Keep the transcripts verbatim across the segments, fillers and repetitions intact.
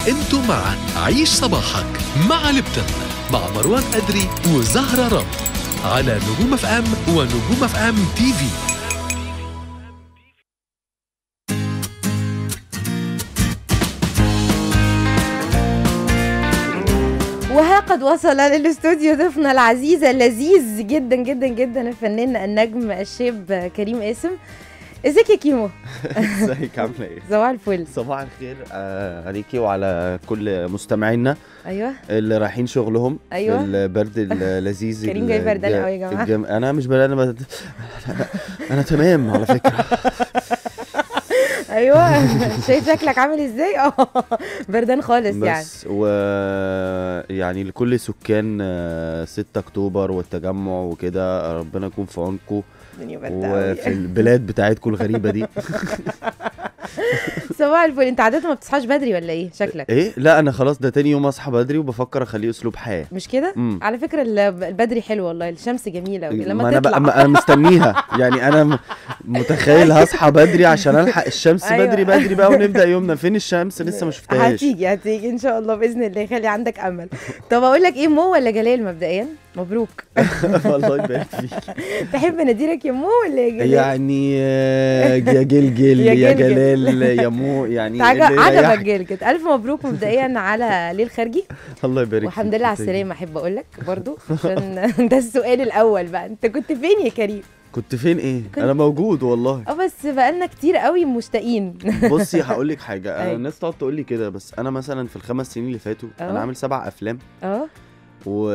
انتم مع عيش صباحك مع لبتن مع مروان أدري وزهرة رب على نجوم اف ام ونجوم اف ام تي في. وها قد وصل للاستوديو ضيفنا العزيز اللذيذ جدا جدا جدا الفنان النجم الشاب كريم قاسم. ازيك يا كيمو؟ ازيك عامله ايه؟ صباح الفل. صباح الخير آه عليكي وعلى كل مستمعينا ايوه اللي رايحين شغلهم. أيوة. في البرد اللذيذ. كريم جاي بردان قوي يا جماعه. الجم... انا مش بردان، انا بد... انا تمام على فكره. ايوه شايف شكلك عامل ازاي؟ اه بردان خالص يعني. بس و يعني لكل سكان ستة اكتوبر والتجمع وكده ربنا يكون في عونكم وفي البلاد بتاعتكم الغريبه دي. صباح الفل. انت عادة ما بتصحاش بدري ولا ايه شكلك؟ ايه لا انا خلاص ده تاني يوم اصحى بدري وبفكر اخليه اسلوب حياه. مش كده؟ على فكره البدري حلو والله، الشمس جميله لما أنا تطلع. انا مستنيها يعني انا متخيل هصحى بدري عشان الحق الشمس. أيوة. بدري بدري بقى ونبدا يومنا. فين الشمس؟ لسه ما شفتهاش. هتيجي هتيجي ان شاء الله باذن الله. خلي عندك امل. طب اقول لك ايه، مو ولا جلال مبدئيا؟ مبروك. الله يبارك فيك. تحب نديرك يا مو ولا يا جلال؟ يعني يا جلجل يا جلال يا مو يعني عجبك جلجل. الف مبروك مبدئيا على ليل خارجي. الله يبارك فيك والحمد لله على السلامه. احب اقول لك برضو عشان ده السؤال الاول بقى، انت كنت فين يا كريم؟ كنت فين ايه؟ كنت... انا موجود والله. اه بس بقالنا كتير قوي مشتاقين. بصي هقول لك حاجه. انا الناس تقعد تقول لي كده بس انا مثلا في الخمس سنين اللي فاتوا أوه. انا عامل سبع افلام اه و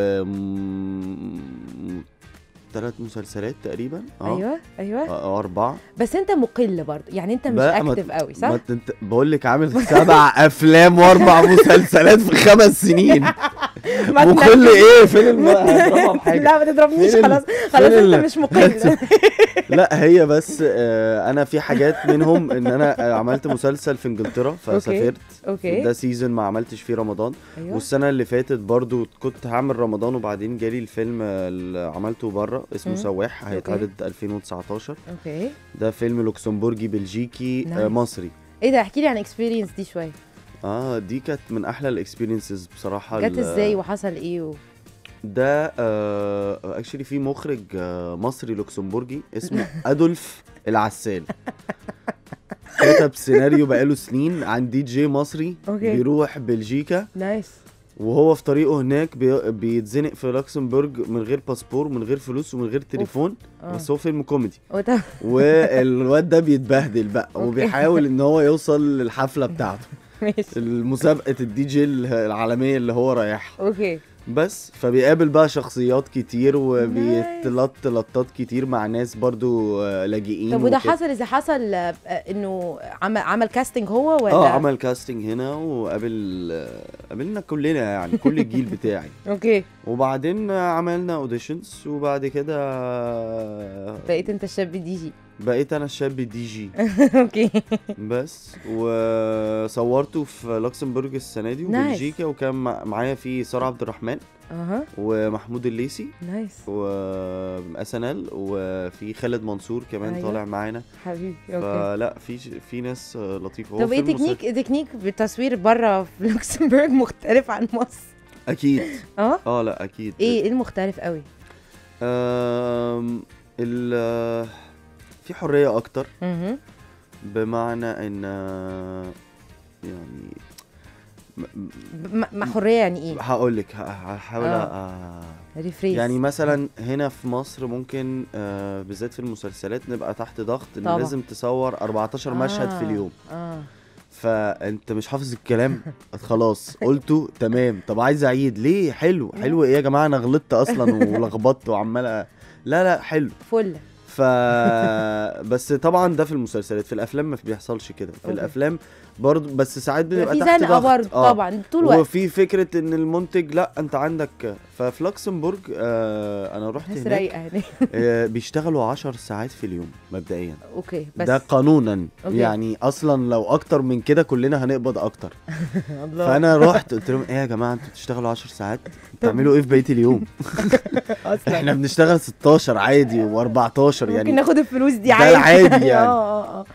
ثلاث مسلسلات تقريبا. اه ايوه ايوه اه اربعه. بس انت مقل برضه يعني، انت مش اكتف قوي صح؟ انت بقول لك عامل سبع افلام واربع مسلسلات في خمس سنين. مقل ايه؟ فين الم... لا ما تضربنيش. خلاص خلاص انت مش مقل. لا هي بس آه انا في حاجات منهم ان انا عملت مسلسل في انجلترا فسافرت. اوكي ده سيزون ما عملتش فيه رمضان. أيوة. والسنه اللي فاتت برضو كنت هعمل رمضان وبعدين جالي الفيلم اللي عملته بره اسمه سواح هيتعرض ألفين وتسعتاشر. اوكي ده فيلم لوكسمبورجي بلجيكي آه مصري. ايه ده؟ احكي لي عن اكسبيرينس دي شويه. اه دي كانت من احلى الاكسبيرينسز بصراحه. جت ازاي وحصل ايه و... ده اكشلي آه في مخرج آه مصري لوكسمبورجي اسمه ادولف العسال. كتب سيناريو بقاله سنين عن دي جي مصري. أوكي. بيروح بلجيكا. نايس. وهو في طريقه هناك بي بيتزنق في لوكسمبورج من غير باسبور من غير فلوس ومن غير تليفون. أوه. بس هو فيلم كوميدي. والواد ده بيتبهدل بقى. وبيحاول ان هو يوصل للحفله بتاعته. ماشي. المسابقه الدي جي العالميه اللي هو رايحها. اوكي. بس فبيقابل بقى شخصيات كتير وبيتلط لطات كتير مع ناس برضو لاجئين. طب وده حصل اذا حصل انه عمل عمل كاستنج هو ولا؟ اه عمل كاستنج هنا وقابل قابلنا كلنا يعني كل الجيل بتاعي. اوكي. وبعدين عملنا اوديشنز وبعد كده بقيت انت الشاب دي جي. بقيت انا الشاب دي جي. اوكي. بس وصورته في لوكسمبورج السنه دي وبلجيكا وكان معايا فيه سارة عبد الرحمن اها ومحمود الليثي. نايس. واسنال وفي خالد منصور كمان. أيوة. طالع معانا حبيبي. اوكي. فلا في في ناس لطيفه. طب ايه تكنيك تكنيك بالتصوير بره في لوكسمبورج مختلف عن مصر؟ اكيد. اه اه لا اكيد. ايه ايه المختلف قوي؟ امم ال في حريه اكتر. اها بمعنى ان يعني ما حريه يعني ايه؟ هقول لك هحاول آه. ريفريز. يعني مثلا هنا في مصر ممكن آه بالذات في المسلسلات نبقى تحت ضغط ان طبعا. لازم تصور أربعتاشر آه. مشهد في اليوم. اه فانت مش حافظ الكلام خلاص قلته تمام. طب عايز اعيد ليه؟ حلو حلو ايه يا جماعه انا غلطت اصلا ولخبطت وعمال لا لا حلو فل. ف بس طبعا ده في المسلسلات. في الافلام ما بيحصلش كده. في أوكي. الافلام برضه بس ساعات بنبقى تحت ضغط برضه آه. طبعا طول الوقت. وفي فكره ان المنتج لا انت عندك. ففي لوكسمبورج آه انا رحت هناك آه بيشتغلوا عشر ساعات في اليوم مبدئيا. اوكي بس ده قانونا. أوكي. يعني اصلا لو اكتر من كده كلنا هنقبض اكتر. فانا رحت قلت لهم ايه يا جماعه انتوا بتشتغلوا عشر ساعات بتعملوا ايه في بقيه اليوم؟ اصلا احنا بنشتغل ستاشر عادي واربعتاشر يعني ممكن ناخد الفلوس دي عادي. ده العادي يعني. اه اه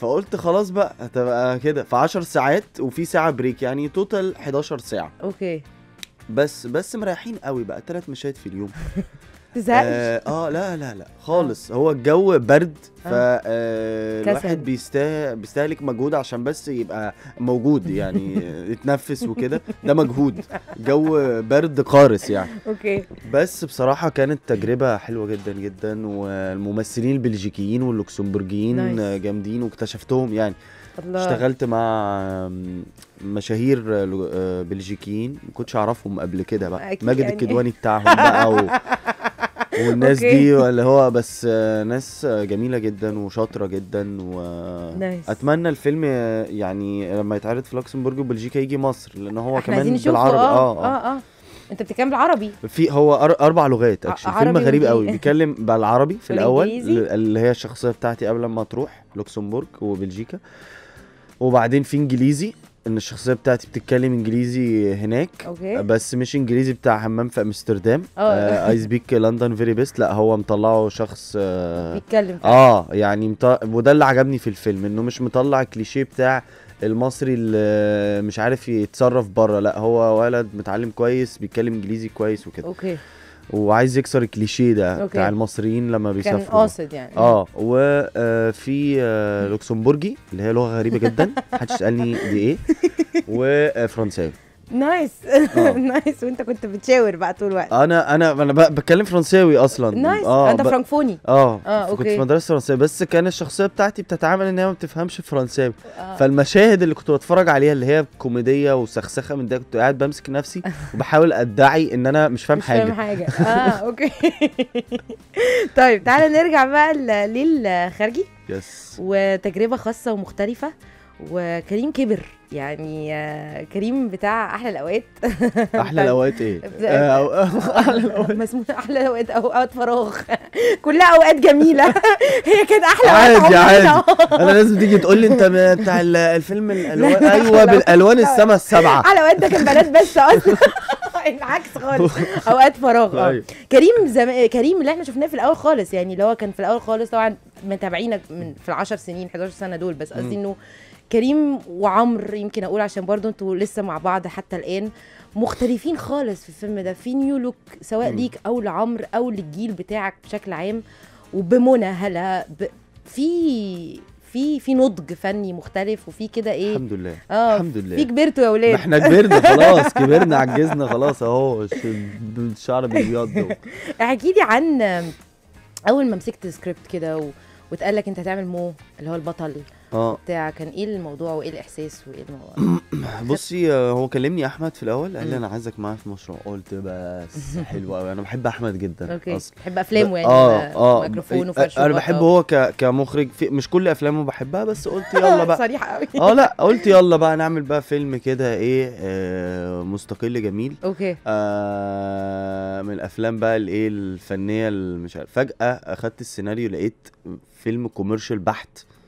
فقلت خلاص بقى هتبقى كده في عشر ساعات وفي ساعه بريك، يعني توتال حداشر ساعه. اوكي. بس بس مريحين قوي بقى، ثلاث مشاهد في اليوم. تزهقش؟ آه, اه لا لا لا خالص. آه. هو الجو برد، ف آه الواحد بيسته... بيستهلك مجهود عشان بس يبقى موجود، يعني يتنفس وكده، ده مجهود. جو برد قارس يعني. اوكي. بس بصراحة كانت تجربة حلوة جدا جدا، والممثلين البلجيكيين واللوكسمبورجيين جامدين واكتشفتهم يعني. الله. اشتغلت مع مشاهير بلجيكيين ما كنتش اعرفهم قبل كده بقى، ماجد يعني. الكدواني بتاعهم بقى و... والناس دي اللي هو بس ناس جميلة جدا وشاطرة جدا، واتمنى الفيلم يعني لما يتعرض في لوكسمبورج وبلجيكا يجي مصر، لان هو كمان بالعربي. اه اه اه, آه. انت بتتكلم بالعربي؟ في هو اربع لغات اكشلي. فيلم غريب قوي، بيتكلم بالعربي في الاول اللي هي الشخصيه بتاعتي قبل ما تروح لوكسمبورج وبلجيكا، وبعدين في انجليزي ان الشخصيه بتاعتي بتتكلم انجليزي هناك. أوكي. بس مش انجليزي بتاع همام في امستردام اي سبيك لندن فيري بيست، لا هو مطلعه شخص آه بيتكلم اه يعني مط... وده اللي عجبني في الفيلم، انه مش مطلع كليشيه بتاع المصري اللي مش عارف يتصرف بره، لا هو ولد متعلم كويس بيتكلم انجليزي كويس وكده. اوكي. وعايز يكسر الكليشيه ده بتاع المصريين لما بيسافروا، كان قاصد يعني. اه وفي آه لوكسمبورجي اللي هي لغه غريبه جدا محدش يسالني دي ايه، وفرنساوي. نايس. نايس. وانت كنت بتشاور بقى طول الوقت. انا انا انا بتكلم فرنساوي اصلا. نايس. اه انت فرانكفوني. اه, آه كنت في مدرسه فرنسيه، بس كان الشخصيه بتاعتي بتتعامل ان هي ما بتفهمش فرنساوي. آه. فالمشاهد اللي كنت بتفرج عليها اللي هي كوميديه وسخسخه من ده، كنت قاعد بمسك نفسي وبحاول ادعي ان انا مش فاهم حاجه. مش فاهم حاجه. اه اوكي. طيب تعالى نرجع بقى للخارجي. يس. وتجربه خاصه ومختلفه، وكريم كبر يعني. كريم بتاع احلى الاوقات. احلى الاوقات ايه؟ احلى الاوقات مسموح احلى الاوقات او اوقات فراغ. كلها اوقات جميله. هي كانت احلى عادي عادي. انا لازم تيجي تقول لي انت بتاع الفيلم الالوان. ايوه بالالوان السما السبعه. احلى الاوقات ده كان بنات بس اصلا. العكس خالص. اوقات فراغ. اه كريم زم... كريم اللي احنا شفناه في الاول خالص، يعني اللي هو كان في الاول خالص طبعا متابعينك من في العشر سنين حداشر سنه دول، بس قصدي انه كريم وعمر يمكن اقول عشان برضو انتوا لسه مع بعض حتى الان، مختلفين خالص في الفيلم ده، في نيو لوك سواء ليك او لعمر او للجيل بتاعك بشكل عام، وبمنى هلا ب... في في في نضج فني مختلف، وفي كده ايه. الحمد لله. اه الحمد لله. في كبرتوا يا اولاد. احنا كبرنا خلاص، كبرنا عجزنا خلاص اهو، الشعر بيبيض. احكي لي عن اول ما مسكت السكريبت كده و... واتقال لك انت هتعمل مو اللي هو البطل اه بتاع، كان ايه الموضوع وايه الاحساس وايه الموضوع؟ بصي هو كلمني احمد في الاول قال لي انا عايزك معايا في مشروع، قلت بس حلو قوي، انا بحب احمد جدا. اوكي. اصلا بحب افلامه يعني. اه اه ميكروفون وفرش. انا بحبه هو ك... كمخرج، في مش كل افلامه بحبها، بس قلت يلا بقى. صريحه قوي. اه لا قلت يلا بقى نعمل بقى فيلم كده ايه آه مستقل جميل. اوكي. آه من الافلام بقى الايه الفنيه مش عارف، فجاه اخدت السيناريو لقيت فيلم كوميرشال بحت،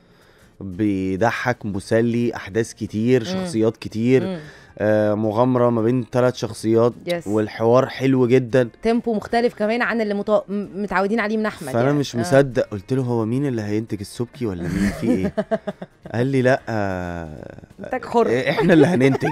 بيضحك مسلي، احداث كتير، شخصيات كتير، آه مغامره ما بين ثلاث شخصيات. yes. والحوار حلو جدا، تيمبو مختلف كمان عن اللي متو... متعودين عليه من احمد. فانا يعني. مش مصدق. آه. قلت له هو مين اللي هينتج السبكي ولا مين في ايه؟ قال لي لا انتاج حر، احنا اللي هننتج.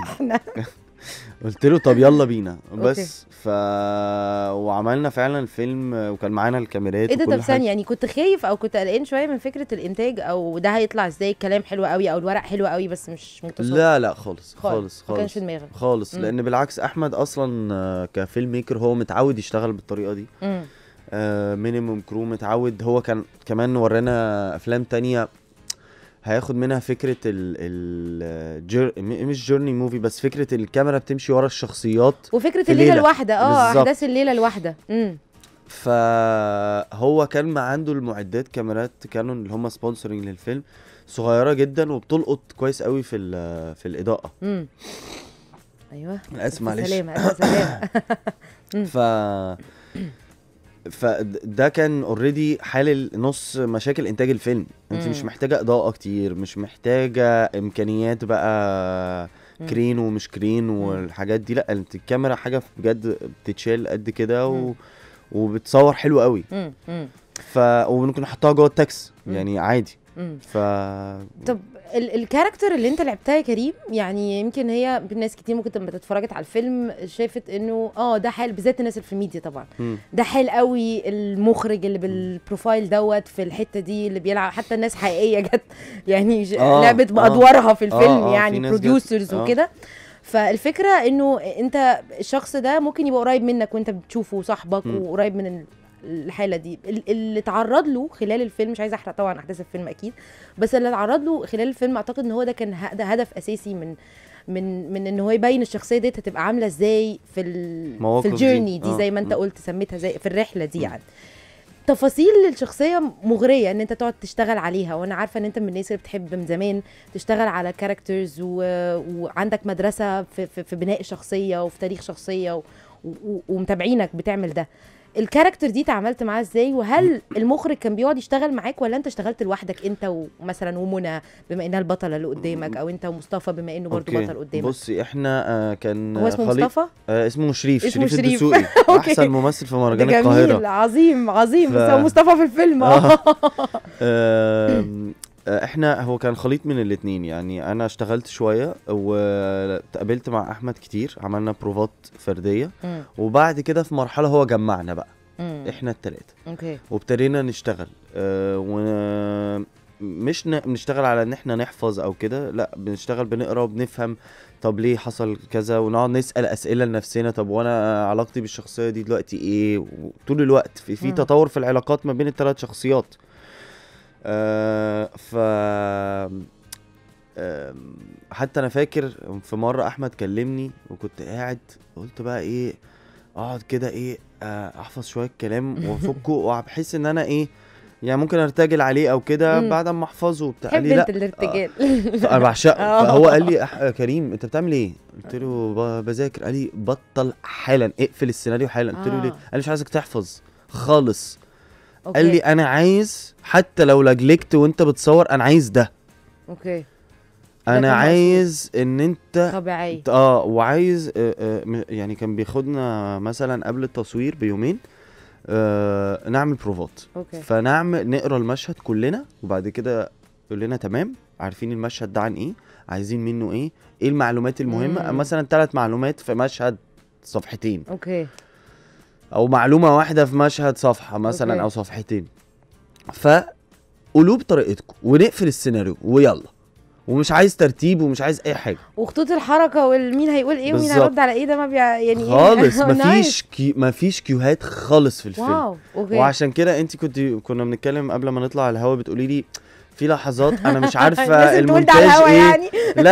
قلت له طب يلا بينا. بس ف وعملنا فعلا فيلم، وكان معانا الكاميرات. ايه ده؟ طب ثانيه، يعني كنت خايف او كنت قلقان شويه من فكره الانتاج، او ده هيطلع ازاي؟ الكلام حلو قوي او الورق حلو قوي بس مش متصور؟ لا لا خالص خالص خالص ما كانش في دماغي خالص. مم. لان بالعكس احمد اصلا كفيلم ميكر هو متعود يشتغل بالطريقه دي. امم آه مينيموم كرو متعود. هو كان كمان ورانا افلام تانية هياخد منها فكره ال ال جر... مش جورني موفي، بس فكره الكاميرا بتمشي ورا الشخصيات، وفكره الليله الواحده. اه احداث الليله الواحده. امم فهو كان ما عنده المعدات كاميرات كانون اللي هم سبونسرنج للفيلم صغيره جدا، وبتلقط كويس قوي في في الاضاءه. امم ايوه اسف معلش. سلامه سلامه. ف فده كان اوريدي حالل نص مشاكل انتاج الفيلم. انت مش محتاجه اضاءه كتير، مش محتاجه امكانيات بقى كرين ومش كرين والحاجات دي، لا انت الكاميرا حاجه بجد بتتشال قد كده و... وبتصور حلو قوي. ف وممكن نحطها جوه التاكس يعني عادي. ف طب الكاركتر اللي انت لعبتها يا كريم، يعني يمكن هي ناس كتير ممكن لما اتفرجت على الفيلم شافت انه اه ده حال، بالذات الناس اللي في الميديا طبعا م. ده حال قوي المخرج اللي بالبروفايل دوت في الحته دي اللي بيلعب، حتى الناس حقيقيه جت يعني آه لعبت بادوارها آه في الفيلم آه يعني بروديوسرز آه وكده. فالفكره انه انت الشخص ده ممكن يبقى قريب منك وانت بتشوفه صاحبك م. وقريب من الحاله دي اللي اتعرض له خلال الفيلم. مش عايزه احرق طبعا احداث الفيلم اكيد، بس اللي اتعرض له خلال الفيلم اعتقد ان هو ده كان هدف اساسي من من من ان هو يبين الشخصيه دي هتبقى عامله ازاي في في الجيرني دي, دي زي ما انت قلت سميتها زي في الرحله دي. يعني تفاصيل الشخصيه مغريه ان انت تقعد تشتغل عليها، وانا عارفه ان انت من الناس اللي بتحب من زمان تشتغل على كاركترز و... وعندك مدرسه في, في, في بناء الشخصيه وفي تاريخ شخصيه و... و... ومتابعينك بتعمل ده. الكاركتر دي تعاملت معاه ازاي؟ وهل المخرج كان بيقعد يشتغل معاك ولا انت اشتغلت لوحدك انت ومثلا ومنى بما انها البطله اللي قدامك، او انت ومصطفى بما انه برضو بطل قدامك؟ بصي احنا آه كان هو اسمه مصطفى؟ آه اسمه شريف اسمه شريف, شريف. الدسوقي احسن ممثل في مهرجان القاهره. جميل عظيم عظيم ف... بس هو مصطفى في الفيلم اه, آه احنا هو كان خليط من الاثنين. يعني انا اشتغلت شويه وتقابلت مع احمد كتير، عملنا بروفات فرديه م. وبعد كده في مرحله هو جمعنا بقى م. احنا الثلاثه اوكي وابتدينا نشتغل اه ومش بنشتغل على ان احنا نحفظ او كده، لا بنشتغل بنقرا وبنفهم طب ليه حصل كذا، ونقعد نسال اسئله لنفسنا طب وانا علاقتي بالشخصيه دي دلوقتي ايه. طول الوقت في في تطور في العلاقات ما بين الثلاث شخصيات. آه ف آه حتى انا فاكر في مره احمد كلمني وكنت قاعد قلت بقى ايه اقعد كده ايه آه احفظ شويه الكلام وافكه وبحس ان انا ايه يعني ممكن ارتجل عليه او كده بعد ما احفظه وبتاع. قال لي لا الارتجال آه انا بعشقه. فهو قال لي أح... كريم انت بتعمل ايه؟ قلت له بذاكر. قال لي بطل حالا اقفل السيناريو حالا. قلت له ليه؟ قال لي مش عايزك تحفظ خالص. أوكي. قال لي انا عايز حتى لو لجلجت وانت بتصور انا عايز ده. اوكي انا عايز ان انت طبيعي اه وعايز آه آه يعني كان بياخدنا مثلا قبل التصوير بيومين آه نعمل بروفات. أوكي. فنعمل نقرا المشهد كلنا وبعد كده يقول لنا تمام عارفين المشهد ده عن ايه، عايزين منه ايه، ايه المعلومات المهمه. مم. مثلا ثلاث معلومات في مشهد صفحتين. اوكي او معلومه واحده في مشهد صفحه مثلا. أوكي. او صفحتين. فقولوا بطريقتكم ونقفل السيناريو ويلا، ومش عايز ترتيب ومش عايز اي حاجه، وخطوط الحركه والمين هيقول ايه ومين هيرد على ايه ده ما بي يعني خالص. مفيش كي مفيش كيوهات خالص في الفيلم. واو. أوكي. وعشان كده انت كنت كنا بنتكلم قبل ما نطلع على الهوا بتقولي لي في لحظات انا مش عارفه المونتاج ايه يعني.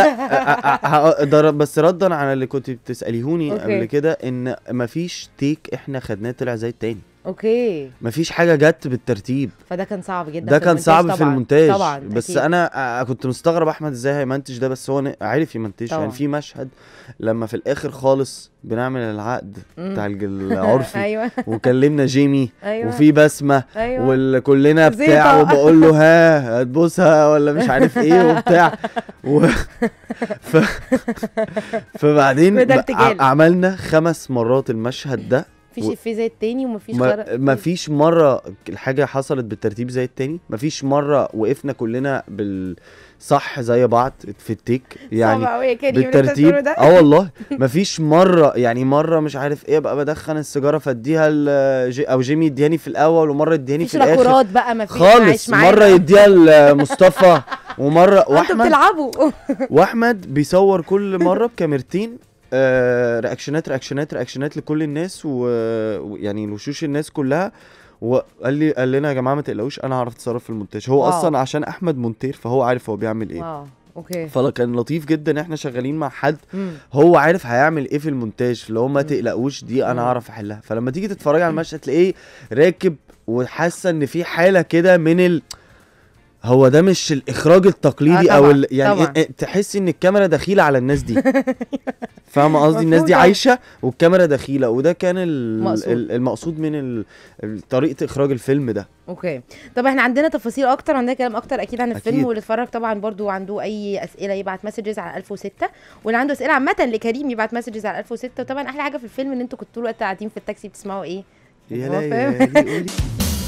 لا بس ردا على اللي كنت بتساليهوني قبل كده ان مفيش تيك احنا خدناه طلع زي التاني. اوكي مفيش حاجه جت بالترتيب. فده كان صعب جدا. ده كان صعب طبعًا. في المونتاج طبعا بس أكيد. انا كنت مستغرب احمد ازاي هيمنتج ده، بس هو عارف يمنتج. يعني في مشهد لما في الاخر خالص بنعمل العقد مم. بتاع العرفي. أيوة. وكلمنا جيمي. أيوة. وفي بسمه. أيوة. وكلنا بتاع وبقول له ها هتبوسها ولا مش عارف ايه وبتاع و... ف... فبعدين عملنا خمس مرات المشهد ده. مفيش و... افيه زي التاني ومفيش ما... مفيش مره الحاجه حصلت بالترتيب زي التاني. مفيش مره وقفنا كلنا بالصح زي بعض في التيك يعني بالترتيب. اه والله مفيش مره يعني مره مش عارف ايه ابقى بدخن السيجاره فاديها جي... او جيمي يديهاني في الاول ومره يديهاني في الاخر. مفيش بقى مفيش خالص. مره يديها لمصطفى ومره واحمد بتلعبوا واحمد بيصور كل مره بكاميرتين. آه رياكشنات رياكشنات رياكشنات لكل الناس ويعني الوشوش الناس كلها. وقال لي قال لنا يا جماعه ما تقلقوش انا هعرف اتصرف في المونتاج. هو واو. اصلا عشان احمد مونتير فهو عارف هو بيعمل ايه. واو. اوكي. فكان لطيف جدا احنا شغالين مع حد مم. هو عارف هيعمل ايه في المونتاج. لو ما تقلقوش دي انا هعرف احلها. فلما تيجي تتفرج على المشهد تلاقيه راكب وحاسه ان في حاله كده من ال هو ده مش الاخراج التقليدي. آه او ال... يعني طبعًا. تحسي ان الكاميرا دخيله على الناس دي. فاهمه قصدي؟ الناس دي عايشه والكاميرا دخيله. وده كان ال... مقصود. المقصود من ال... طريقه اخراج الفيلم ده. اوكي. طب احنا عندنا تفاصيل اكتر وعندنا كلام اكتر اكيد عن الفيلم. واللي اتفرج طبعا برضو عنده اي اسئله يبعت مسجز على ألف وستة، واللي عنده اسئله عامه لكريم يبعت مسجز على ألف وستة. وطبعا احلى حاجه في الفيلم ان انتوا كنتوا طول الوقت قاعدين في التاكسي بتسمعوا ايه يا لا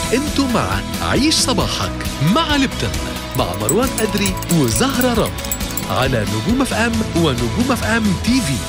انتوا مع عيش صباحك مع لبتن مع مروان أدري وزهرة رم على نجوم اف ام ونجوم اف ام تي في.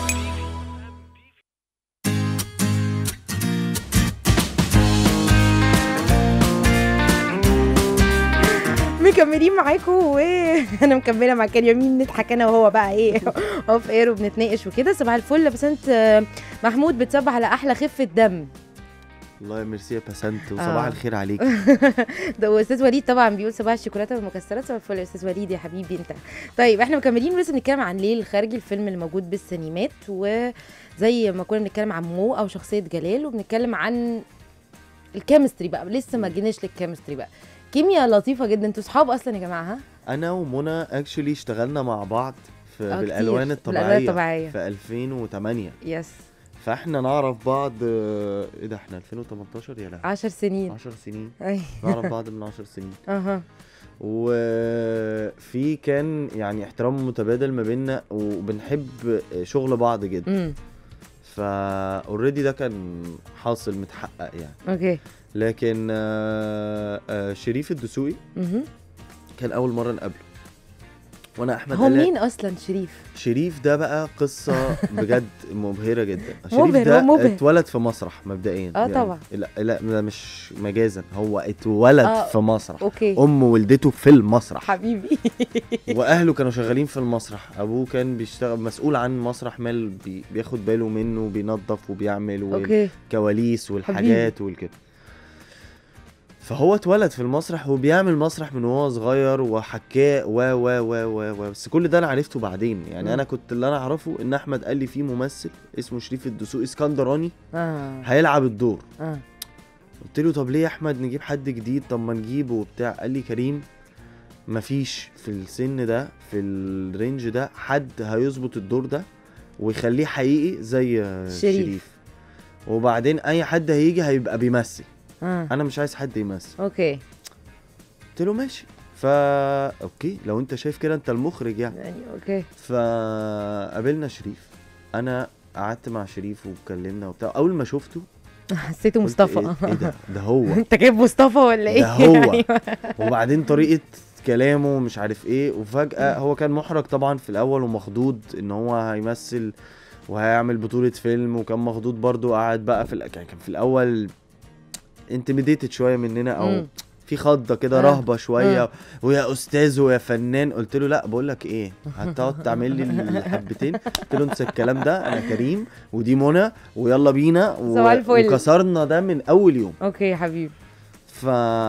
مكملين معاكم وانا مكمله مع كان يمين نضحك انا وهو بقى ايه اوف اير وبنتناقش وكده. صباح الفل بس انت محمود بتصبح على احلى خفه دم. الله ميرسي يا بسنت وصباح آه. الخير عليك. ده واستاذ وليد طبعا بيقول صباح الشوكولاته والمكسرات. صباح الفل يا استاذ وليد يا حبيبي انت. طيب احنا مكملين ولسه بنتكلم عن ليل الخارجي الفيلم اللي موجود بالسينمات، وزي ما كنا بنتكلم عن مو او شخصيه جلال وبنتكلم عن الكيمستري بقى. لسه ما جيناش للكيمستري بقى. كيمياء لطيفه جدا. انتوا صحاب اصلا يا جماعه؟ ها انا ومنى اكشولي اشتغلنا مع بعض في بالالوان الطبيعيه, الطبيعية في ألفين وثمانية. يس. فاحنا نعرف بعض ايه ده احنا ألفين وتمنتاشر يا لا عشر سنين. عشر سنين اي نعرف بعض من عشر سنين. اها. وفي كان يعني احترام متبادل ما بيننا وبنحب شغل بعض جدا. امم فا اوريدي ده كان حاصل متحقق يعني. اوكي. لكن آآ آآ شريف الدسوقي كان اول مره نقابله وانا احمد. هو مين اصلا شريف؟ شريف ده بقى قصه بجد مبهره جدا. شريف ده مبهر. اتولد في مسرح مبدئيا. اه يعني طبعا. لا لا مش مجازا، هو اتولد آه في مسرح. اوكي. امه ولدته في المسرح حبيبي. واهله كانوا شغالين في المسرح. ابوه كان بيشتغل مسؤول عن مسرح مال، بي بياخد باله منه، بينظف وبيعمل والكواليس والحاجات والكده. فهو اتولد في المسرح وبيعمل مسرح من وهو صغير وحكاه و و و و بس كل ده انا عرفته بعدين يعني. م. انا كنت اللي انا اعرفه ان احمد قال لي في ممثل اسمه شريف الدسوقي اسكندراني آه. هيلعب الدور. آه. قلت له طب ليه يا احمد نجيب حد جديد؟ طب ما نجيبه وبتاع. قال لي كريم مفيش في السن ده في الرينج ده حد هيظبط الدور ده ويخليه حقيقي زي شريف. شريف وبعدين اي حد هيجي هيبقى بيمثل. آه. انا مش عايز حد يمثل. اوكي. قلت له ماشي. فا اوكي لو انت شايف كده انت المخرج يعني. يعني اوكي. فقابلنا شريف. انا قعدت مع شريف واتكلمنا وبتاع. اول ما شفته حسيته مصطفى. ايه, إيه ده ده هو انت جايب مصطفى ولا ايه؟ ده هو. وبعدين طريقه كلامه مش عارف ايه. وفجاه هو كان محرج طبعا في الاول ومخضوض ان هو هيمثل وهيعمل بطوله فيلم، وكان مخضوض برضو. قعد بقى في كان في الاول انتميديتد شويه مننا او مم. في خضه كده آه. رهبه شويه. آه. ويا استاذ ويا فنان. قلت له لا بقول لك ايه هتقعد تعمل لي الحبتين. قلت له انسى الكلام ده، انا كريم ودي منى ويلا بينا و... وكسرنا ده من اول يوم. اوكي يا حبيبي. ف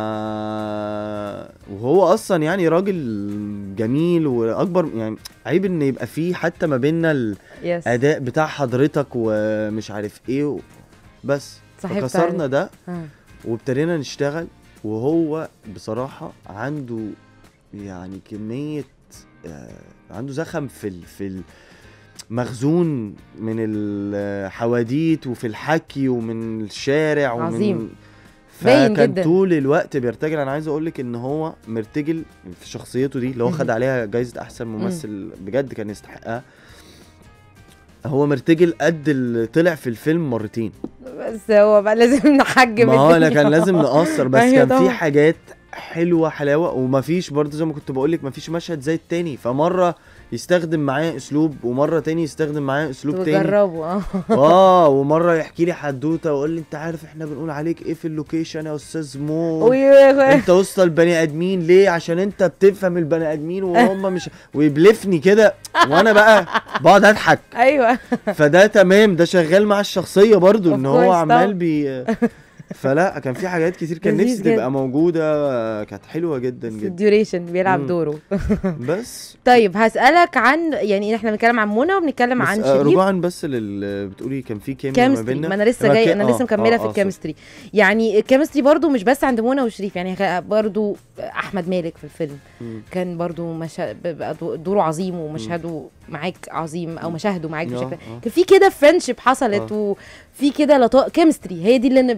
وهو اصلا يعني راجل جميل واكبر يعني. عيب ان يبقى فيه حتى ما بيننا الاداء بتاع حضرتك ومش عارف ايه و... بس فكسرنا ده آه. وابتدينا نشتغل. وهو بصراحة عنده يعني كمية آه عنده زخم في ال في المخزون من الحواديت وفي الحكي ومن الشارع ومن عظيم. فكان طول الوقت بيرتجل. انا عايز اقولك ان هو مرتجل في شخصيته دي اللي هو خد عليها جايزة احسن ممثل بجد كان يستحقها. هو مرتجل قد اللي طلع في الفيلم مرتين. بس هو بقى لازم نحجم. ما هو كان لازم نقصر بس كان في حاجات حلوه حلاوه. ومفيش برضه زي ما كنت بقولك مفيش مشهد زي التاني. فمره يستخدم معايا اسلوب ومره تاني يستخدم معايا اسلوب تاني. تجربه اه اه ومره يحكي لي حدوته ويقول لي انت عارف احنا بنقول عليك ايه في اللوكيشن يا استاذ مو؟ انت وسط البني ادمين ليه؟ عشان انت بتفهم البني ادمين وهم مش. ويبلفني كده وانا بقى بقعد اضحك. ايوه. فده تمام ده شغال مع الشخصيه برضو ان هو عمال بي فلا كان في حاجات كتير كان نفسي تبقى موجوده. كانت حلوه جدا جدا. الديوريشن بيلعب مم. دوره. بس طيب هسألك عن يعني احنا بنتكلم عن منى وبنتكلم عن شريف. رجوعا بس اللي بتقولي كان في كيمياء ما بيننا. ما انا لسه جاي انا لسه مكمله آه في الكيمستري. يعني الكيمستري برضو مش بس عند منى وشريف. يعني برضو احمد مالك في الفيلم مم. كان برضو مشهد دوره عظيم ومشهده معاك عظيم او مشاهده معاك بشكل. كان في كده فريندشيب حصلت آه. وفي كده لطاء كيمستري. هي دي اللي بن, آه. بن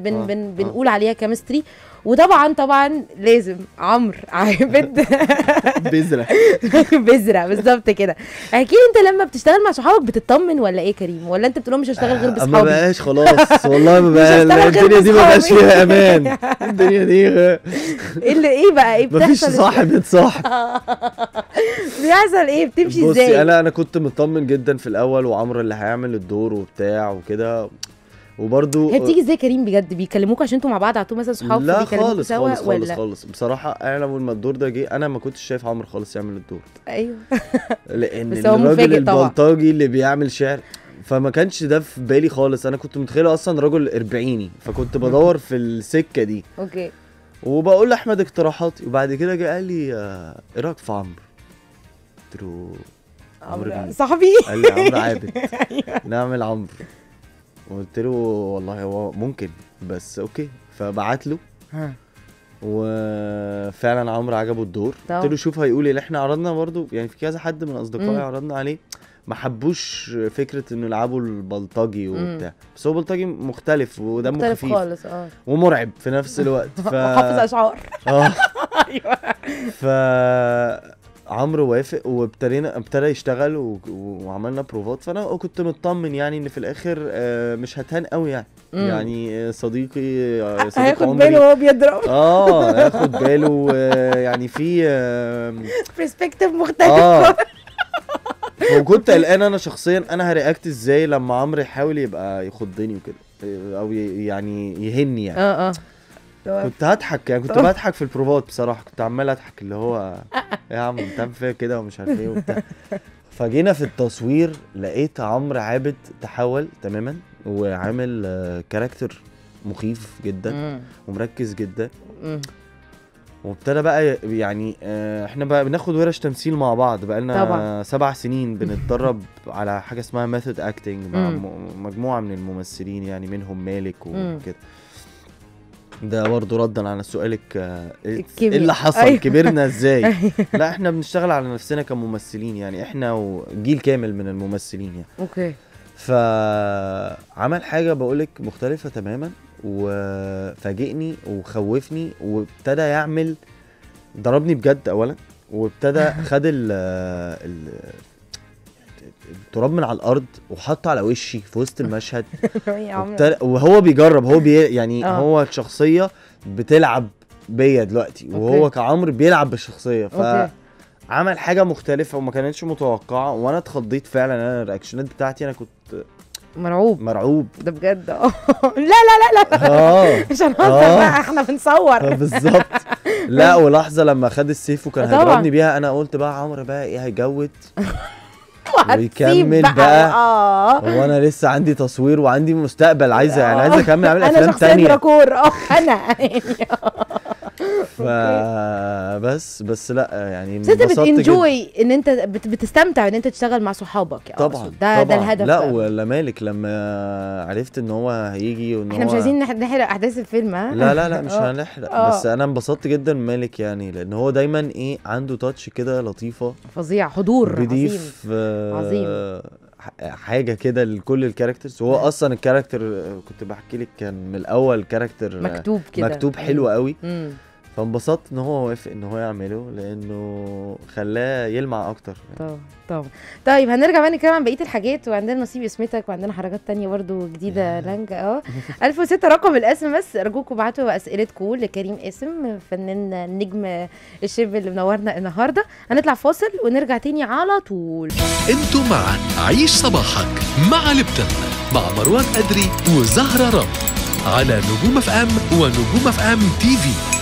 عشان بنقول عليها كيمستري. وطبعا طبعا لازم عمرو عابد بذرة بذرة بالظبط كده. احكي لي انت لما بتشتغل مع صحابك بتطمن ولا ايه كريم؟ ولا انت بتقول لهم مش هشتغل غير بصحابي؟ ما بقاش خلاص والله، ما بقى الدنيا دي ما بقاش فيها امان. الدنيا دي ايه اللي ايه بقى ايه بتحصل؟ مفيش صاحب يتصاحب. بيحصل ايه؟ بتمشي ازاي؟ بصي انا انا كنت مطمن جدا في الاول، وعمرو اللي هيعمل الدور وبتاع وكده. وبرده هي بتيجي ازاي كريم بجد؟ بيكلموك عشان انتوا مع بعض على طول مثلا صحاب لا فبيكلموك خالص سوا خالص ولا؟ خالص خالص بصراحه انا لما الدور ده جه انا ما كنتش شايف عمرو خالص يعمل الدور ده. ايوه لان بس هو الراجل مفاجئ طبعا. البلطجي اللي بيعمل شعر، فما كانش ده في بالي خالص. انا كنت متخيله اصلا رجل اربعيني، فكنت بدور في السكه دي. اوكي. وبقول لاحمد اقتراحاتي، وبعد كده جه قال لي آه، ايه رايك في عمرو؟ قلت له عمرو مين؟ صاحبي. قال لي عمرو عابد. نعمل عمرو. وقلت له والله هو ممكن بس اوكي. فبعت له ها وفعلا عمرو عجبه الدور. قلت له شوف هيقول ايه. احنا عرضنا برضو يعني في كذا حد من اصدقائي عرضنا عليه ما حبوش فكره انه يلعبوا البلطجي وبتاع، بس هو بلطجي مختلف ودمه مختلف خفيف خالص اه ومرعب في نفس الوقت. ف حافظ اشعار. اه ايوه. ف عمرو وافق وابتدينا ابتدى يشتغل و... وعملنا بروفات. فانا كنت مطمن يعني ان في الاخر آه مش هتهان قوي يعني. مم. يعني صديقي صديق هياخد باله وهو بيضرب. اه هياخد باله يعني في آه برسبكتيف مختلف. اه وكنت قلقان انا شخصيا انا هرياكت ازاي لما عمرو يحاول يبقى يخضني وكده او يعني يهني يعني. اه اه كنت هضحك يعني كنت بضحك في البروفات بصراحه. كنت عمال اضحك اللي هو يا عم انت عامل فيا كده ومش عارف ايه وبتاع. فجينا في التصوير لقيت عمرو عابد تحول تماما وعامل آه كاركتر مخيف جدا مم. ومركز جدا. مم. وابتدى بقى يعني آه احنا بقى بناخد ورش تمثيل مع بعض بقى لنا سبع سنين بنتدرب على حاجه اسمها ميثود اكتنج مع مم. مجموعه من الممثلين يعني منهم مالك وكده. ده برضه ردا على سؤالك ايه اللي حصل أيوة. كبرنا ازاي. لا احنا بنشتغل على نفسنا كممثلين يعني، احنا وجيل كامل من الممثلين يعني. اوكي. فعمل حاجه بقولك مختلفه تماما وفاجئني وخوفني وابتدى يعمل ضربني بجد اولا، وابتدى خد ال ال التراب من على الارض وحطه على وشي في وسط المشهد. وهو بيجرب هو بي يعني أوه. هو الشخصيه بتلعب بيا دلوقتي وهو كعمرو بيلعب بالشخصيه. فعمل حاجه مختلفه وما كانتش متوقعه وانا اتخضيت فعلا. انا الرياكشنات بتاعتي انا كنت مرعوب مرعوب ده بجد. اه لا لا لا لا اه مش هنهزر بقى احنا بنصور. بالظبط. لا ولحظه لما خد السيف وكان هيضربني بيها انا قلت بقى عمرو بقى ايه هيجود ويكمل بقى, بقى. اه هو انا لسه عندي تصوير وعندي مستقبل عايزه يعني عايزه اكمل اعمل افلام تانية. انا شخصيه اه انا فبس بس لا يعني بس انت بتنجوي ان انت بتستمتع ان انت تشتغل مع صحابك يعني. طبعا ده طبعا. ده الهدف. لا ولا مالك لما عرفت ان هو هيجي وان احنا هو مش عايزين نحرق احداث الفيلم. ها لا لا لا مش هنحرق. بس انا انبسطت جدا مالك يعني لان هو دايما ايه عنده تاتش كده لطيفه فظيع، حضور بيضيف عظيم عظيم حاجه كده لكل الكاركترز. وهو اصلا الكاركتر كنت بحكي لك كان من الاول كاركتر مكتوب كده مكتوب حلو قوي. مم. فانبسطت ان هو وافق ان هو يعمله لانه خلاه يلمع اكتر يعني. طبعا طبعا. طيب هنرجع بقى نتكلم عن بقيه الحاجات وعندنا نصيب اسمتك وعندنا حركات تانية برضو جديده لانجا اه ألف وستة رقم الاسم. بس ارجوكم ابعتوا اسئلتكم لكريم اسم فنان النجم الشاب اللي منورنا النهارده. هنطلع فاصل ونرجع تاني على طول. انتوا مع عيش صباحك مع لبتن مع مروان أدري وزهرة رب على نجوم اف ام ونجوم اف ام تي في.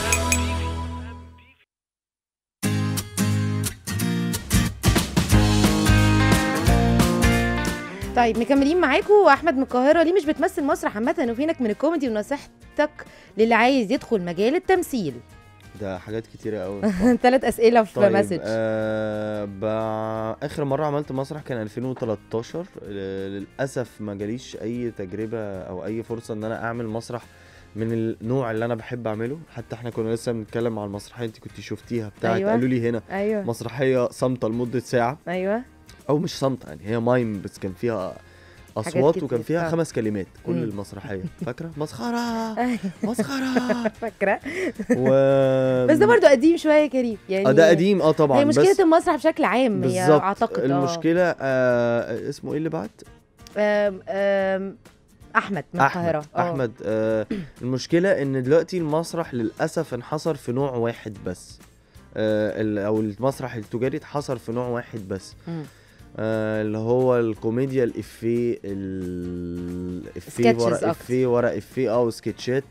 طيب مكملين معاكم. واحمد من القاهره، ليه مش بتمثل مسرح عامه وفينك من الكوميدي ونصيحتك للي عايز يدخل مجال التمثيل؟ ده حاجات كتيره قوي. ثلاث اسئله في طيب مسج. آه ب... اخر مره عملت مسرح كان ألفين وتلتاشر. للاسف ما جاليش اي تجربه او اي فرصه ان انا اعمل مسرح من النوع اللي انا بحب اعمله. حتى احنا كنا لسه بنتكلم على المسرحيه انت كنت شفتيها بتاعت أيوة. قالوا لي هنا أيوة. مسرحيه صامته لمده ساعه. ايوه. او مش صامته يعني هي مايم بس كان فيها اصوات وكان فيها خمس كلمات كل مم. المسرحيه فاكره مسخره مسخره فاكره و... بس ده برضو قديم شويه يا كريم يعني. اه ده قديم اه طبعا. هي مشكله المسرح بشكل عام هي اعتقد المشكله آه اسمه ايه اللي بعد آم آم احمد من القاهره. احمد, أحمد آه المشكله ان دلوقتي المسرح للاسف انحصر في نوع واحد بس، آه او المسرح التجاري اتحصر في نوع واحد بس آه اللي هو الكوميديا الافيه الافيه ورا افيه ورا افيه اه وسكتشات.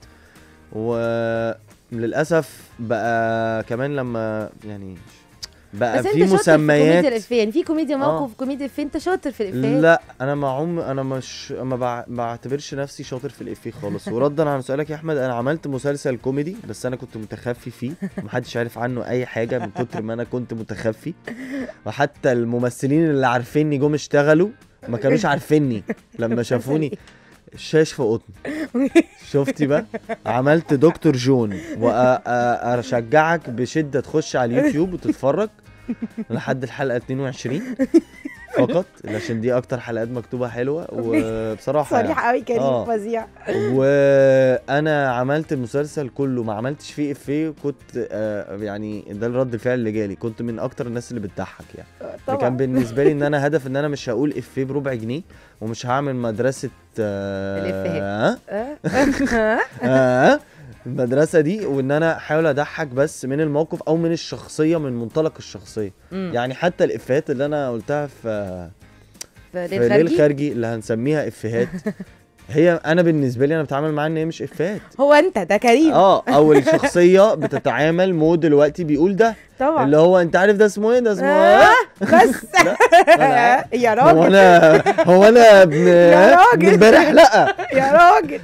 وللاسف بقى كمان لما يعني بقى في مسميات كوميديا الافيه، يعني في كوميديا موقف آه. كوميديا الافيه. انت شاطر في الافيه؟ لا انا ما عم انا مش ما بعتبرش نفسي شاطر في الافيه خالص. وردا على سؤالك يا احمد، انا عملت مسلسل كوميدي بس انا كنت متخفي فيه، محدش عارف عنه اي حاجه من كتر ما انا كنت متخفي، وحتى الممثلين اللي عارفيني جم اشتغلوا ما كانوش عارفيني لما شافوني الشاش في قطن. شفتي بقى؟ عملت دكتور جون، واشجعك بشده تخش على اليوتيوب وتتفرج لحد الحلقه اتنين وعشرين فقط، عشان دي اكتر حلقات مكتوبه حلوه وبصراحه صريح قوي كريم فظيع. وانا عملت المسلسل كله ما عملتش فيه افيه، كنت آه يعني ده الرد الفعل اللي جالي، كنت من اكتر الناس اللي بتضحك يعني. فكان بالنسبه لي ان انا هدف ان انا مش هقول افيه بربع جنيه، ومش هعمل مدرسه آه الافيهات آه آه المدرسه دي، وان انا احاول اضحك بس من الموقف او من الشخصيه، من منطلق الشخصيه. مم. يعني حتى الافيهات اللي انا قلتها في في ليل خارجي اللي هنسميها افيهات هي انا بالنسبه لي انا بتعامل معاها ان هي مش افيهات. هو انت ده كريم اه او الشخصيه بتتعامل مو دلوقتي بيقول ده طبعا، اللي هو انت عارف ده اسمه ايه، ده اسمه ايه آه بس يا راجل هو انا هو انا ابن يا راجل امبارح لا يا راجل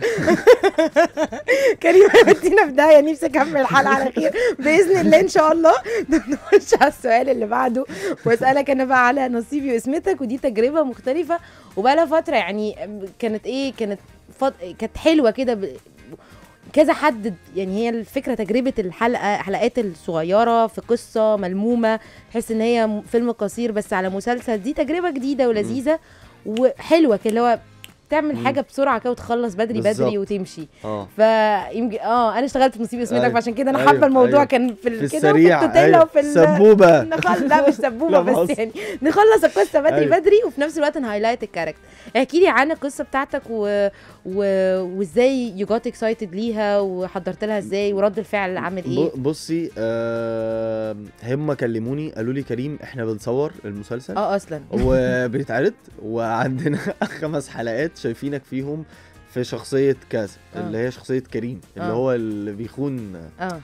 كريم هيودينا في داهيه. نفسي اكمل الحلقه على خير باذن الله ان شاء الله. نخش على السؤال اللي بعده واسالك انا بقى على نصيبي واسمتك، ودي تجربه مختلفه وبقى لها فتره يعني. كانت ايه كانت فط... كانت حلوه كده ب... كذا حد يعني. هي الفكره تجربه الحلقه حلقات الصغيره في قصه ملمومه، تحس ان هي فيلم قصير بس على مسلسل. دي تجربه جديده ولذيذه وحلوه كده، اللي هو تعمل حاجه بسرعه كده وتخلص بدري بالزبط. بدري وتمشي. اه فيمكن اه انا اشتغلت في نصيبي واسمتك، فعشان كده انا حابه الموضوع. أيوة. كان في, في كده وفي التوتيلا وفي السبوبه نخل... لا مش سبوبه بس يعني نخلص القصه بدري. أيوة. بدري وفي نفس الوقت نهايلايت الكاركتر. احكي لي عن القصه بتاعتك و... و... وازاي يو جوت اكسايتد ليها، وحضرت لها ازاي، ورد الفعل عامل ايه؟ بصي آه هم كلموني قالوا لي كريم احنا بنصور المسلسل اه اصلا وبيتعرض وعندنا خمس حلقات شايفينك فيهم في شخصيه كذا آه. اللي هي شخصيه كريم اللي آه. هو اللي بيخون اه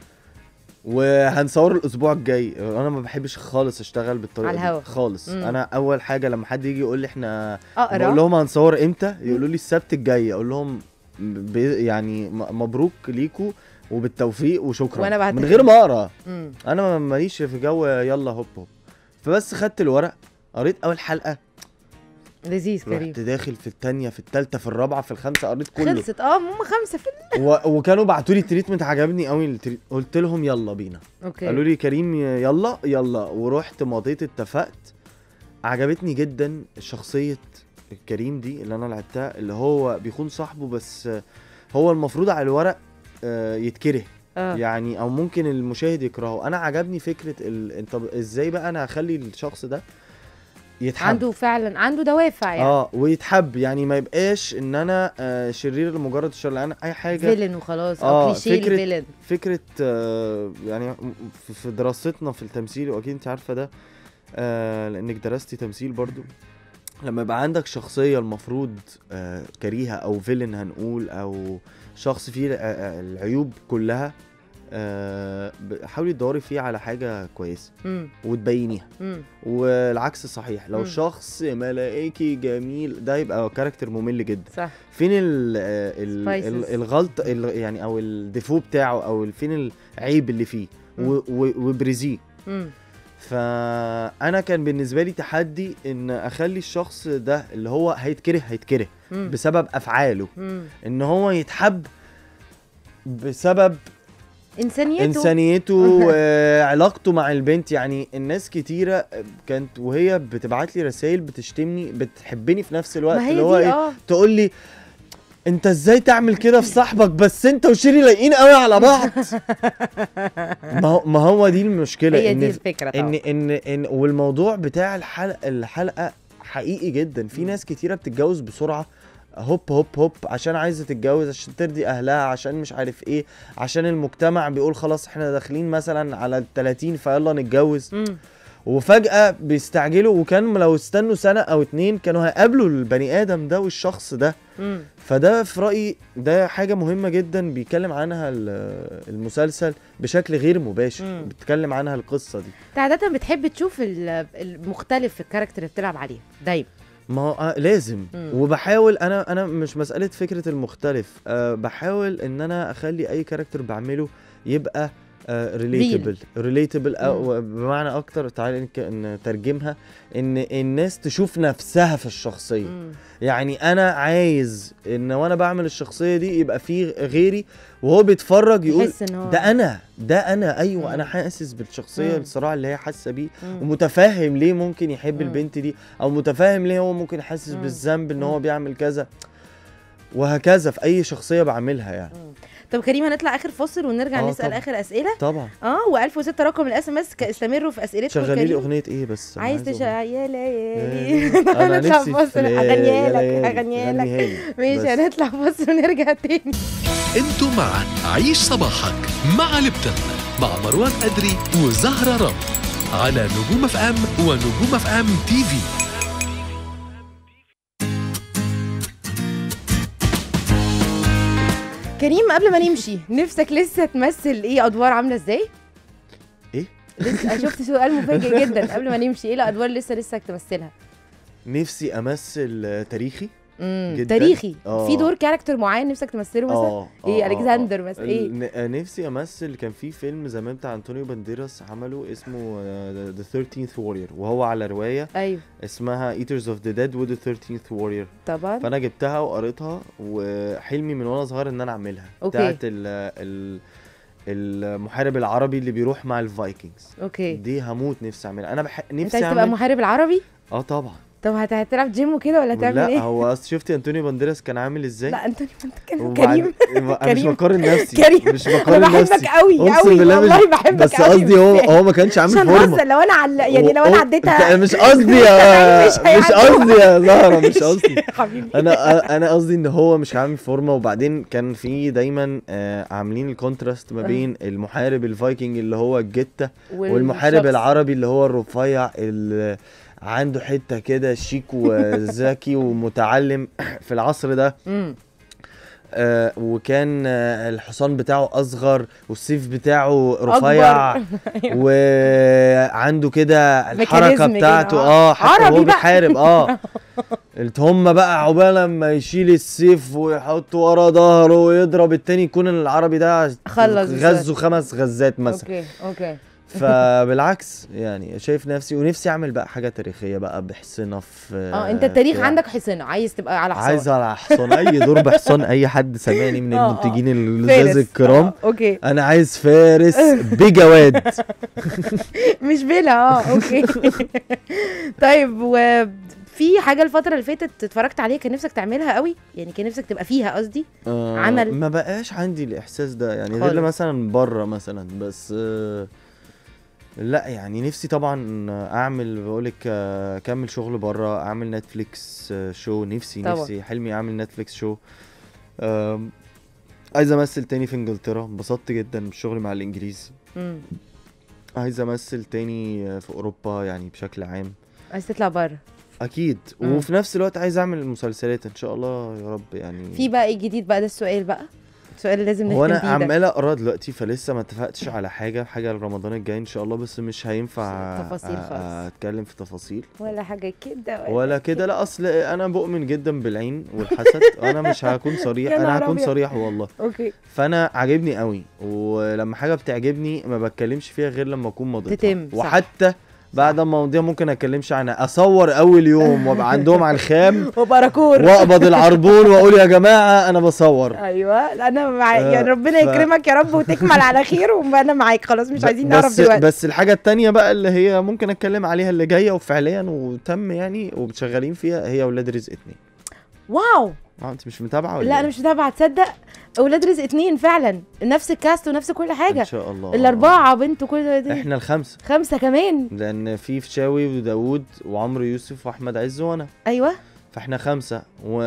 وهنصور الاسبوع الجاي. انا ما بحبش خالص اشتغل بالطريقه دي خالص. مم. انا اول حاجه لما حد يجي يقول لي احنا بقول لهم هنصور امتى، يقولوا لي السبت الجاي، اقول لهم يعني مبروك ليكوا وبالتوفيق وشكرا من غير ما اقرا. انا ماليش في جو يلا هوب هوب. فبس خدت الورق قريت اول حلقه لذيذ كريم، رحت داخل في الثانيه في الثالثه في الرابعه في الخامسه قريت كله. خلصت اه هم خمسه في و... وكانوا بعتوا لي تريتمنت عجبني قوي التريت... قلت لهم يلا بينا. أوكي. قالوا لي كريم يلا يلا، ورحت مضيت اتفقت. عجبتني جدا شخصيه كريم دي اللي انا لعبتها، اللي هو بيخون صاحبه بس هو المفروض على الورق يتكره آه. يعني او ممكن المشاهد يكرهه. انا عجبني فكره ال... انت ازاي بقى انا هخلي الشخص ده يتحب، عنده فعلا عنده دوافع يعني اه ويتحب، يعني ما يبقاش ان انا آه شرير لمجرد الشر، انا اي حاجه فيلن وخلاص او كليشيه الفيلن. فكره آه يعني في دراستنا في التمثيل، واكيد انت عارفه ده آه لانك درستي تمثيل برضو، لما يبقى عندك شخصيه المفروض آه كريهه او فيلن هنقول، او شخص فيه آه العيوب كلها، أه حاولي تدوري فيه على حاجه كويسه وتبينيها. والعكس صحيح، لو مم. شخص ملائكي جميل ده يبقى كاركتر ممل جدا. صح. فين ال ال ال الغلط ال يعني او الديفو بتاعه او فين العيب اللي فيه وبريزيه. فانا كان بالنسبه لي تحدي ان اخلي الشخص ده اللي هو هيتكره هيتكره مم. بسبب افعاله، مم. ان هو يتحب بسبب انسانيته انسانيته وعلاقته مع البنت. يعني الناس كتيره كانت وهي بتبعت لي رسائل بتشتمني بتحبني في نفس الوقت، اللي هو ايه آه. تقول لي انت ازاي تعمل كده في صاحبك، بس انت وشيري لايقين قوي على بعض. ما هو ما هو دي المشكله، هي ان دي الفكره ان ان ان والموضوع بتاع الحلقه الحلقه حقيقي جدا. في ناس كتيره بتتجوز بسرعه، هوب هوب هوب، عشان عايزه تتجوز، عشان ترضي اهلها، عشان مش عارف ايه، عشان المجتمع بيقول خلاص احنا داخلين مثلا على التلاتين فيلا نتجوز. م. وفجأة بيستعجلوا، وكان لو استنوا سنة او اتنين كانوا هيقابلوا البني ادم ده والشخص ده. م. فده في رأيي ده حاجة مهمة جدا بيتكلم عنها المسلسل بشكل غير مباشر. م. بيتكلم عنها القصة دي. عادة بتحب تشوف المختلف في الكاركتر اللي بتلعب عليه دايما؟ ما هو لازم. مم. وبحاول انا انا مش مساله فكره المختلف، أه بحاول ان انا اخلي اي كاركتر بعمله يبقى ريليتابل ريليتابل او بمعنى اكتر تعالى نترجمها ان الناس تشوف نفسها في الشخصيه. مم. يعني انا عايز ان وانا بعمل الشخصيه دي يبقى في غيري وهو بيتفرج يقول ده انا ده انا ايوه. مم. انا حاسس بالشخصيه، الصراع اللي هي حاسه بيه، ومتفاهم ليه ممكن يحب مم. البنت دي، او متفاهم ليه هو ممكن يحسس بالذنب ان هو بيعمل كذا، وهكذا في اي شخصيه بعملها يعني. مم. طب كريم هنطلع اخر فاصل ونرجع آه نسال طبعًا. اخر اسئله. طبعا اه وألف وستة رقم الاس ام اس، استمروا في اسئلتكم. شغلي لي اغنيه ايه بس عايز تشغل يا ليالي. انا نطلع فاصل اغنيها لك اغنيها لك ماشي. هنطلع فاصل ونرجع تاني. انتوا مع عيش صباحك مع لبتن مع مروان أدري وزهرة رم على نجوم اف ام ونجوم اف ام تي في. كريم قبل ما نمشي نفسك لسه تمثل ايه ادوار عامله ازاي؟ ايه لسه شفت سؤال مفاجئ جدا قبل ما نمشي، ايه الادوار لسه لسه تمثلها؟ نفسي امثل تاريخي امم تاريخي. أوه. في دور كاركتر معين نفسك تمثله مثلا؟ أوه. ايه أوه. الكسندر مثلا ايه؟ نفسي امثل كان في فيلم زمان بتاع انطونيو بانديراس عمله اسمه ذا ثيرتينث وورير، وهو على روايه ايوه اسمها Eaters of the Dead with the thirteenth Warrior. طبعا فانا جبتها وقريتها، وحلمي من وانا صغير ان انا اعملها. بتاعت ال ال المحارب العربي اللي بيروح مع الفايكنجز. اوكي دي هموت نفسي اعملها. انا بح... نفسي انت عايز تبقى محارب العربي؟ اه طبعا. طب هتلعب جيم وكده ولا تعمل ايه؟ لا هو اصل شفتي انطونيو بانديراس كان عامل ازاي؟ لا انطونيو بانديراس كريم انا مش بقارن نفسي كريم مش بقارن نفسي. انا بحبك قوي قوي والله بحبك بس قصدي هو هو ما كانش عامل فورمه. لو انا عل... يعني لو انا عديتها مش قصدي يا مش قصدي يا زهره مش قصدي انا انا قصدي ان هو مش عامل فورمه. وبعدين كان في دايما عاملين الكونتراست ما بين المحارب الفايكنج اللي هو الجته والمحارب العربي اللي هو الرفيع اللي عنده حته كده شيك وذكي ومتعلم في العصر ده. آه وكان آه الحصان بتاعه اصغر والسيف بتاعه رفيع وعنده كده الحركه بتاعته اه حتى هو بيحارب اه هم بقى عقبال لما يشيل السيف ويحطه ورا ظهره ويضرب التاني يكون العربي ده غزه خمس غزات مثلا. اوكي اوكي فبالعكس يعني شايف نفسي ونفسي اعمل بقى حاجه تاريخيه بقى بحصنه في اه انت التاريخ عندك حصنه عايز تبقى على حصان. عايز على حصان اي دور بحصان. اي حد سامعني من المنتجين اللذاذ الكرام اوكي انا عايز فارس بجواد مش بلا اه اوكي. طيب وفي حاجه الفتره اللي فاتت اتفرجت عليها كان نفسك تعملها قوي يعني كان نفسك تبقى فيها قصدي آه عمل؟ ما بقاش عندي الاحساس ده يعني غير مثلا بره مثلا بس آه لا يعني نفسي طبعا اعمل بقولك اكمل شغل بره اعمل نتفليكس شو. نفسي طبعا. نفسي حلمي اعمل نتفليكس شو. عايز امثل تاني في انجلترا. انبسطت جدا بالشغل مع الانجليز. مم. عايز امثل تاني في اوروبا يعني بشكل عام. عايز تطلع بره اكيد. مم. وفي نفس الوقت عايز اعمل مسلسلات ان شاء الله يا رب يعني. في بقى ايه جديد بقى؟ ده السؤال بقى سؤال لازم نختم بيه. هو انا عمال اقرا دلوقتي فلسه ما اتفقتش على حاجه حاجه رمضان الجاي ان شاء الله بس مش هينفع تفاصيل خالص اتكلم في تفاصيل ولا حاجه كده ولا كده. لا اصل انا بؤمن جدا بالعين والحسد. انا مش هكون صريح انا هكون صريح والله. اوكي. فانا عاجبني قوي ولما حاجه بتعجبني ما بتكلمش فيها غير لما اكون مضيتها تتم وحتى بعد ما امضيها ممكن اتكلمش عنها، اصور اول يوم وابقى عندهم على الخام وباراكور واقبض العربون واقول يا جماعه انا بصور. ايوه انا مع... آه يعني ربنا ف... يكرمك يا رب وتكمل على خير وانا معاك خلاص مش عايزين نعرف دلوقتي. بس الحاجه التانية بقى اللي هي ممكن اتكلم عليها اللي جايه وفعليا وتم يعني وشغالين فيها هي ولاد رزق اتنين. واو اه انت مش متابعه ولا؟ لا انا مش متابعه تصدق. اولاد رزق اتنين فعلا نفس الكاست ونفس كل حاجه ان شاء الله. الاربعه بنت وكل ده احنا الخمسه خمسه كمان لان في فيشاوي وداوود وعمرو يوسف واحمد عز وانا. ايوه فاحنا خمسه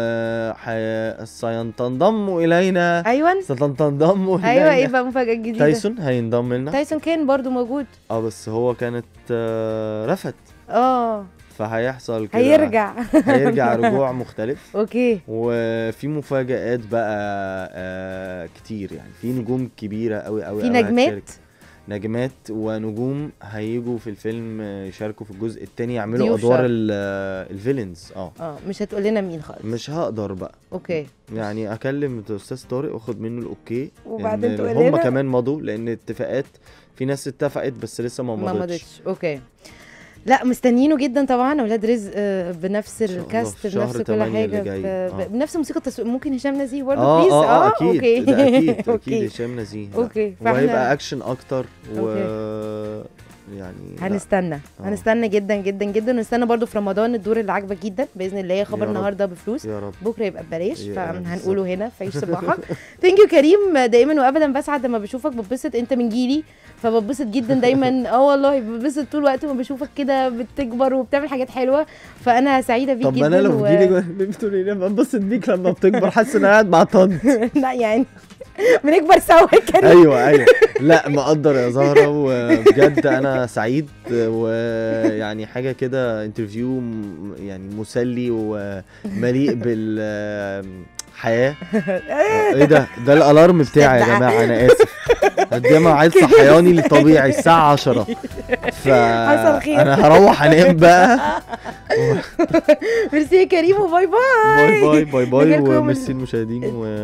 وسينضم الينا. ايوه ستنضم الينا. ايوه ايه بقى مفاجاه جديده؟ تايسون هينضم لنا. تايسون كان برضو موجود اه بس هو كانت آه رفت اه فهيحصل كده هيرجع هيرجع رجوع مختلف. اوكي. وفي مفاجآت بقى آه كتير يعني في نجوم كبيرة قوي قوي في نجمات نجمات ونجوم هيجوا في الفيلم يشاركوا في الجزء الثاني يعملوا ادوار الفيلنز. اه اه مش هتقول لنا مين خالص؟ مش هقدر بقى. اوكي يعني اكلم الاستاذ طارق واخد منه الاوكي وبعدين تقول لنا هم كمان مضوا لان اتفاقات في ناس اتفقت بس لسه ما مضتش. ما مضتش اوكي. لا مستنيينه جدا طبعا اولاد رزق بنفس الكاست بنفس كل حاجه آه. بنفس موسيقى التصوير. ممكن هشام نزيه برضه آه بليز. اه, آه اكيد اوكي ده اكيد اكيد هشام نزيه. اوكي وهيبقى اكشن اكتر و يعني هنستنى آه. هنستنى جدا جدا جدا ونستنى برضو في رمضان الدور اللي عاجبك جدا باذن الله. خبر النهارده بفلوس بكره يبقى ببلاش فهنقوله هنا في عيش صباحك. ثانك يو كريم دايما وابدا بسعد لما بشوفك ببسط. انت من جيلي فببسط جدا دايما. اه والله ببسط طول الوقت ما بشوفك كده بتكبر وبتعمل حاجات حلوه فانا سعيده بيك جدا. طب انا لو في جيلي بتقولي ليه ببسط بيك لما بتكبر حاسس ان انا قاعد مع طنط. لا يعني بنكبر سوا كده. ايوه ايوه لا مقدر يا زهره وبجد انا سعيد ويعني حاجه كده انترفيو يعني مسلي ومليء بالحياه. ايه ده ده الالارم بتاعي يا جماعه انا اسف. قد ايه عايز صحياني للطبيعي الساعه عشرة فانا هروح انام بقى. ميرسي يا كريم وباي باي باي باي باي وميرسي المشاهدين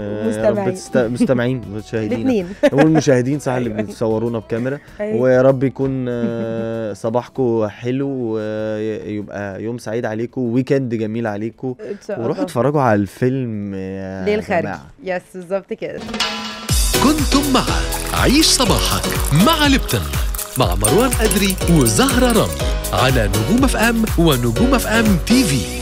ومستمعين مشاهدين والمشاهدين صح اللي بتصورونا بكاميرا. ويا رب يكون صباحكم حلو ويبقى يوم سعيد عليكم وويكند جميل عليكم وروحوا اتفرجوا على الفيلم ليه الخارج. يس بالظبط كده. كنتم مع عيش صباحك مع لبتن مع مروان أدري وزهرة رمي على نجوم اف ام ونجوم اف ام تي في.